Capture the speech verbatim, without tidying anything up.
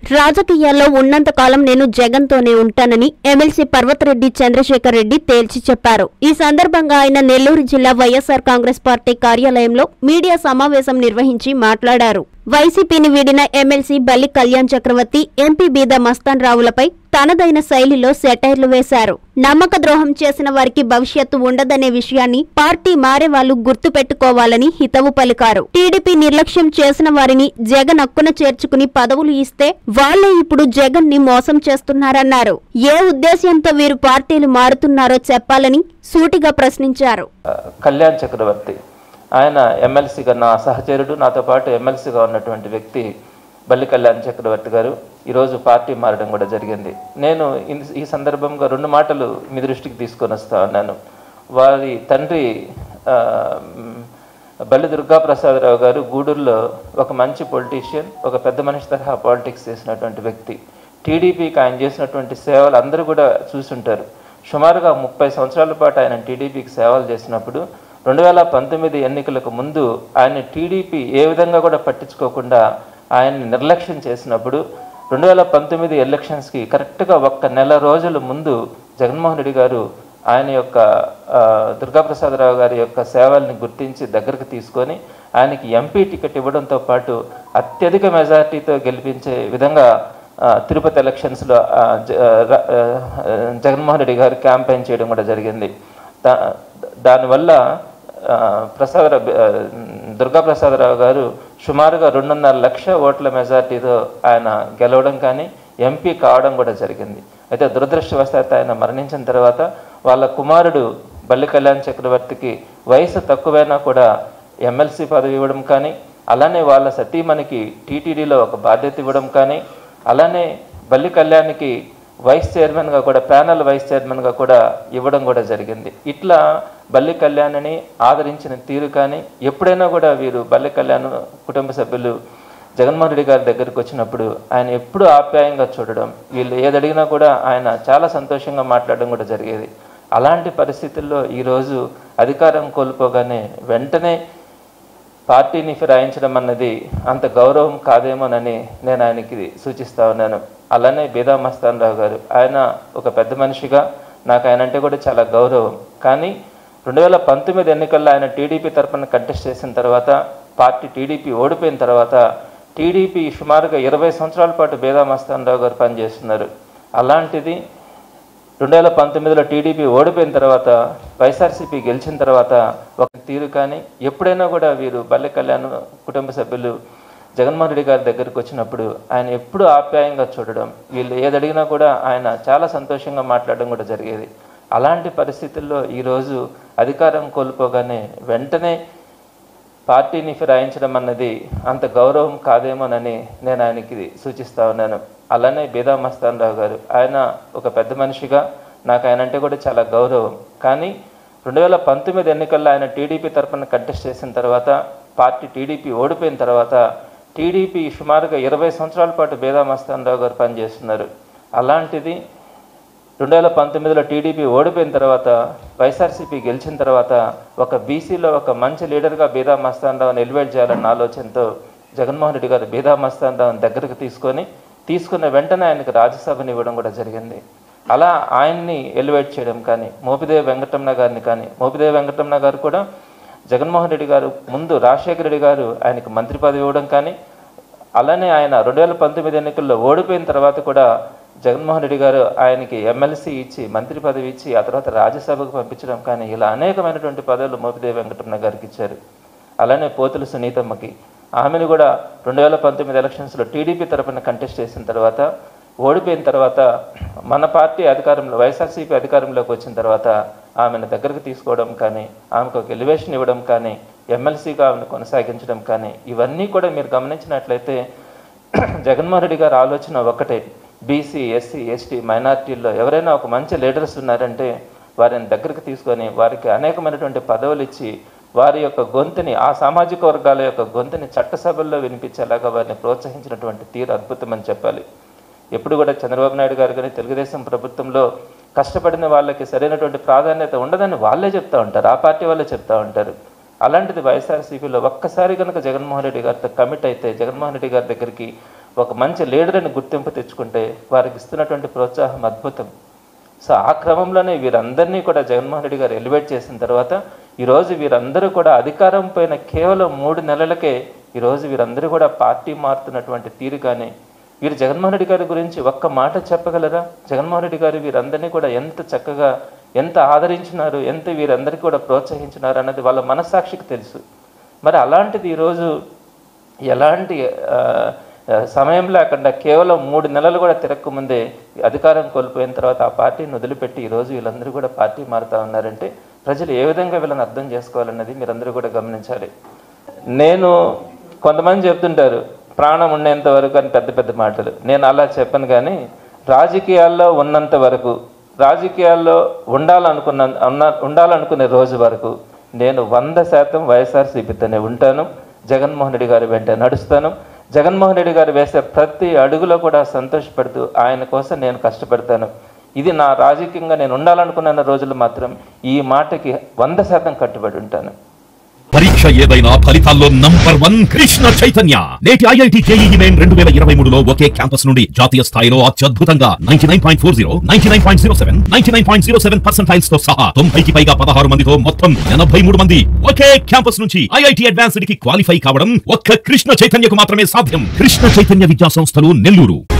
రాజకీయాల్లో ఉన్నంత కాలం నేను జగన్తోనే ఉంటానని ఎమ్మెల్సీ పర్వతరెడ్డి చంద్రశేఖర్ రెడ్డి తేల్చి చెప్పారు. ఈ సందర్భంగా ఆయన నెల్లూరు జిల్లా వైఎస్ఆర్ కాంగ్రెస్ పార్టీ కార్యాలయంలో మీడియా సమావేశం నిర్వహించి మాట్లాడారు. వైసీపీని వీడిన ఎమ్మెల్సీ బల్లి కళ్యాణ్ చక్రవర్తి ఎంపీ బీద మస్తాన్ రావులపై తనదైన శైలిలో సెటైర్లు వేశారు. నమ్మక ద్రోహం చేసిన వారికి భవిష్యత్తు ఉండదనే విషయాన్ని పార్టీ మారే వాళ్లు గుర్తు పెట్టుకోవాలని హితవు పలికారు. టీడీపీ నిర్లక్ష్యం చేసిన వారిని జగన్ హక్కున చేర్చుకుని పదవులు ఇస్తే వాళ్లే ఇప్పుడు జగన్ ని మోసం చేస్తున్నారన్నారు. ఏ ఉద్దేశ్యంతో వీరు పార్టీలు మారుతున్నారో చెప్పాలని సూటిగా ప్రశ్నించారు. కళ్యాణ్ చక్రవర్తి ఆయన ఎమ్మెల్సీగా నా సహచరుడు, నాతో పాటు ఎమ్మెల్సీగా ఉన్నటువంటి వ్యక్తి బల్లి కళ్యాణ్ చక్రవర్తి గారు ఈరోజు పార్టీ మారడం కూడా జరిగింది. నేను ఈ సందర్భంగా రెండు మాటలు మీ దృష్టికి తీసుకొని వస్తా ఉన్నాను. వారి తండ్రి బల్లి దుర్గాప్రసాదరావు గారు గూడూరులో ఒక మంచి పొలిటీషియన్, ఒక పెద్ద మనిషి తరహా పాలిటిక్స్ చేసినటువంటి వ్యక్తి. టీడీపీకి ఆయన చేసినటువంటి సేవలు అందరూ కూడా చూసుంటారు. సుమారుగా ముప్పై సంవత్సరాల పాటు ఆయన టీడీపీకి సేవలు చేసినప్పుడు రెండు వేల పంతొమ్మిది ఎన్నికలకు ముందు ఆయన టీడీపీ ఏ విధంగా కూడా పట్టించుకోకుండా ఆయన్ని నిర్లక్ష్యం చేసినప్పుడు రెండు వేల పంతొమ్మిది ఎలక్షన్స్కి కరెక్ట్గా ఒక్క నెల రోజుల ముందు జగన్మోహన్ రెడ్డి గారు ఆయన యొక్క దుర్గాప్రసాదరావు గారి యొక్క సేవల్ని గుర్తించి దగ్గరకు తీసుకొని ఆయనకి ఎంపీ టికెట్ ఇవ్వడంతో పాటు అత్యధిక మెజార్టీతో గెలిపించే విధంగా తిరుపతి ఎలక్షన్స్లో జగన్మోహన్ రెడ్డి గారు క్యాంపెయిన్ చేయడం కూడా జరిగింది. దా దానివల్ల ప్రసాదరావు దుర్గాప్రసాదరావు గారు సుమారుగా రెండున్నర లక్ష ఓట్ల మెజార్టీతో ఆయన గెలవడం కానీ ఎంపీ కావడం కూడా జరిగింది. అయితే దురదృష్టవశాత్తు ఆయన మరణించిన తర్వాత వాళ్ళ కుమారుడు బల్లి కళ్యాణ్ చక్రవర్తికి వయసు తక్కువైనా కూడా ఎమ్మెల్సీ పదవి ఇవ్వడం కానీ, అలానే వాళ్ళ సతీమణికి టీటీడీలో ఒక బాధ్యత ఇవ్వడం కానీ, అలానే బల్లి కళ్యాణ్కి వైస్ చైర్మన్గా కూడా ప్యానల్ వైస్ చైర్మన్గా కూడా ఇవ్వడం కూడా జరిగింది. ఇట్లా బల్లి కళ్యాణ్ని ఆదరించిన తీరు కానీ, ఎప్పుడైనా కూడా వీరు బల్లి కళ్యాణ్ కుటుంబ సభ్యులు జగన్మోహన్ రెడ్డి గారి దగ్గరికి వచ్చినప్పుడు ఆయన ఎప్పుడూ ఆప్యాయంగా చూడడం, వీళ్ళు ఏదడిగినా కూడా ఆయన చాలా సంతోషంగా మాట్లాడడం కూడా జరిగేది. అలాంటి పరిస్థితుల్లో ఈరోజు అధికారం కోల్పోగానే వెంటనే పార్టీని ఫిరాయించడం అన్నది అంత గౌరవం కాదేమోనని నేను ఆయనకి సూచిస్తా ఉన్నాను. అలానే బీదా మస్తాన్ రావు గారు ఆయన ఒక పెద్ద మనిషిగా నాకు ఆయన అంటే కూడా చాలా గౌరవం. కానీ రెండు వేల పంతొమ్మిది ఎన్నికల్లో ఆయన టీడీపీ తరఫున కంటెస్ట్ చేసిన తర్వాత పార్టీ టీడీపీ ఓడిపోయిన తర్వాత టీడీపీ సుమారుగా ఇరవై సంవత్సరాల పాటు బీదా మస్తాన్ రావు గారు పనిచేస్తున్నారు. అలాంటిది రెండు వేల పంతొమ్మిదిలో టీడీపీ ఓడిపోయిన తర్వాత వైఎస్ఆర్సీపీ గెలిచిన తర్వాత ఒక తీరు కానీ, ఎప్పుడైనా కూడా వీరు బల్లి కళ్యాణ్ కుటుంబ సభ్యులు జగన్మోహన్ రెడ్డి గారి దగ్గరికి వచ్చినప్పుడు ఆయన ఎప్పుడూ ఆప్యాయంగా చూడడం, వీళ్ళు ఏదడిగినా కూడా ఆయన చాలా సంతోషంగా మాట్లాడడం కూడా జరిగేది. అలాంటి పరిస్థితుల్లో ఈరోజు అధికారం కోల్పోగానే వెంటనే పార్టీని ఫిరాయించడం అన్నది అంత గౌరవం కాదేమోనని నేను ఆయనకి సూచిస్తా ఉన్నాను. అలానే బీదా మస్తాన్ రావు గారు ఆయన ఒక పెద్ద మనిషిగా నాకు ఆయన అంటే కూడా చాలా గౌరవం. కానీ రెండు వేల పంతొమ్మిది ఎన్నికల్లో ఆయన టీడీపీ తరఫున కంటెస్ట్ చేసిన తర్వాత పార్టీ టీడీపీ ఓడిపోయిన తర్వాత టీడీపీ సుమారుగా ఇరవై సంవత్సరాల పాటు బీదా మస్తాన్ రావు గారు పనిచేస్తున్నారు. అలాంటిది రెండు వేల పంతొమ్మిదిలో టీడీపీ ఓడిపోయిన తర్వాత వైఎస్ఆర్సీపీ గెలిచిన తర్వాత ఒక బీసీలో ఒక మంచి లీడర్గా బీదా మస్తాన్ రావుని ఎలివేట్ చేయాలన్న ఆలోచనతో జగన్మోహన్ రెడ్డి గారు బీదా మస్తాన్ రావుని దగ్గరకు తీసుకొని తీసుకున్న వెంటనే ఆయనకు రాజ్యసభని ఇవ్వడం కూడా జరిగింది. అలా ఆయన్ని ఎలివేట్ చేయడం కానీ, మోపిదేవి వెంకటరమణ గారిని కానీ, మోపిదేవి వెంకటరమణ గారు కూడా జగన్మోహన్ రెడ్డి గారు ముందు రాజశేఖర రెడ్డి గారు ఆయనకు మంత్రి పదవి ఇవ్వడం కానీ, అలానే ఆయన రెండు వేల పంతొమ్మిది ఎన్నికల్లో ఓడిపోయిన తర్వాత కూడా జగన్మోహన్ రెడ్డి గారు ఆయనకి ఎమ్మెల్సీ ఇచ్చి మంత్రి పదవి ఇచ్చి ఆ తర్వాత రాజ్యసభకు పంపించడం కానీ, ఇలా అనేకమైనటువంటి పదవులు మోపిదేవి వెంకటరమణ గారికి ఇచ్చారు. అలానే పోతుల సునీతమ్మకి ఆమెను కూడా రెండు వేల పంతొమ్మిది ఎలక్షన్స్లో టీడీపీ తరఫున కంటెస్ట్ చేసిన తర్వాత ఓడిపోయిన తర్వాత మన పార్టీ అధికారంలో వైఎస్ఆర్సీపీ అధికారంలోకి వచ్చిన తర్వాత ఆమెను దగ్గరకు తీసుకోవడం కానీ, ఆమెకు ఒక ఎలివేషన్ ఇవ్వడం కానీ, ఎమ్మెల్సీగా ఆమెను కొనసాగించడం కానీ, ఇవన్నీ కూడా మీరు గమనించినట్లయితే జగన్మోహన్ రెడ్డి గారి ఆలోచన ఒక్కటే, బీసీ ఎస్సీ ఎస్టీ మైనార్టీల్లో ఎవరైనా ఒక మంచి లీడర్స్ ఉన్నారంటే వారిని దగ్గరకు తీసుకొని వారికి అనేకమైనటువంటి పదవులు ఇచ్చి వారి యొక్క గొంతుని, ఆ సామాజిక వర్గాల యొక్క గొంతుని చట్టసభల్లో వినిపించేలాగా వారిని ప్రోత్సహించినటువంటి తీరు అద్భుతమని చెప్పాలి. ఎప్పుడు కూడా చంద్రబాబు నాయుడు గారు కానీ తెలుగుదేశం ప్రభుత్వంలో కష్టపడిన వాళ్ళకి సరైనటువంటి ప్రాధాన్యత ఉండదని వాళ్ళే చెప్తూ ఉంటారు, ఆ పార్టీ వాళ్ళే చెప్తూ ఉంటారు. అలాంటిది వైఎస్ఆర్సీపీలో ఒక్కసారి కనుక జగన్మోహన్ రెడ్డి గారితో కమిట్ అయితే, జగన్మోహన్ రెడ్డి గారి దగ్గరికి ఒక మంచి లీడర్ అని గుర్తింపు తెచ్చుకుంటే వారికి ఇస్తున్నటువంటి ప్రోత్సాహం అద్భుతం. సో ఆ క్రమంలోనే వీరందరినీ కూడా జగన్మోహన్ రెడ్డి గారు ఎలివేట్ చేసిన తర్వాత ఈరోజు వీరందరూ కూడా అధికారం పైన కేవలం మూడు నెలలకే ఈరోజు వీరందరూ కూడా పార్టీ మారుతున్నటువంటి తీరు. కానీ వీరు జగన్మోహన్ రెడ్డి గారి గురించి ఒక్క మాట చెప్పగలరా? జగన్మోహన్ రెడ్డి గారు వీరందరినీ కూడా ఎంత చక్కగా ఎంత ఆదరించినారు, ఎంత వీరందరికీ కూడా ప్రోత్సహించినారు అన్నది వాళ్ళ మనస్సాక్షికి తెలుసు. మరి అలాంటిది ఈరోజు ఎలాంటి సమయం లేకుండా కేవలం మూడు నెలలు కూడా తిరగకముందే అధికారం కోల్పోయిన తర్వాత ఆ పార్టీని వదిలిపెట్టి ఈరోజు వీళ్ళందరూ కూడా పార్టీ మారుతూ ఉన్నారంటే ప్రజలు ఏ విధంగా వీళ్ళని అర్థం చేసుకోవాలన్నది మీరందరూ కూడా గమనించాలి. నేను కొంతమంది చెప్తుంటారు ప్రాణం ఉండేంత వరకు అని పెద్ద పెద్ద మాటలు. నేను అలా చెప్పను. కానీ రాజకీయాల్లో ఉన్నంత వరకు, రాజకీయాల్లో ఉండాలనుకున్న ఉన్న ఉండాలనుకునే రోజు వరకు నేను వంద శాతం వైఎస్ఆర్సీపీతోనే ఉంటాను. జగన్మోహన్ రెడ్డి గారి వెంట నడుస్తాను. జగన్మోహన్ రెడ్డి గారు వేసే ప్రతి అడుగులో కూడా సంతోషపడుతూ ఆయన కోసం నేను కష్టపడతాను. ఇది నా రాజకీయంగా నేను ఉండాలనుకున్న రోజులు మాత్రం ఈ మాటకి వంద శాతం కట్టుబడి ఉంటాను. పరీక్ష ఏదైనా ఫలితాల్లో నంబర్ వన్ కృష్ణ చైతన్య. నేటి ఐఐటి జేఈఈ మెయిన్ రెండు వేల ఇరవై మూడులో ఒకే క్యాంపస్ నుండి జాతీయ స్థాయిలో అత్యద్భుతంగా ninety nine point four zero, ninety nine point zero seven, ninety nine point zero seven percentiles తో సహా తొంభైకి పైగా పదహారు మందితో మొత్తం ఎనభై మూడు మంది ఒకే క్యాంపస్ నుంచి ఐఐటి అడ్వాన్స్డ్ కి క్వాలిఫై కావడం ఒక్క కృష్ణ చైతన్యకు మాత్రమే సాధ్యం. కృష్ణ చైతన్య విద్యా సంస్థలు, నెల్లూరు.